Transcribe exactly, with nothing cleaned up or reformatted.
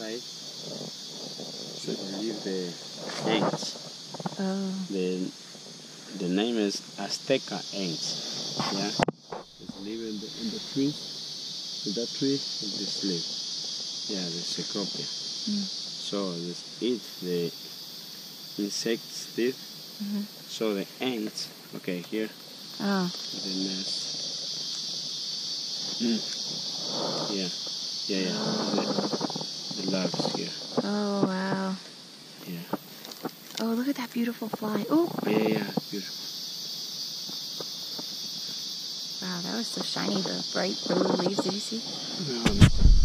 inside. So live the ants. Oh. The the name is Azteca ants. Yeah, it's live in the in the trees. In that tree, it just live. Yeah, the Cecropia. Mm. So this eats the insects teeth. Mm-hmm. So the ants. Okay, here. Oh. The nest. Mm. Yeah, yeah, yeah. The, the larves here. Oh, wow. Yeah. Oh, look at that beautiful fly. Oh. Oh, yeah, yeah, beautiful. Wow, that was so shiny, the bright blue leaves. Did you see? No, no.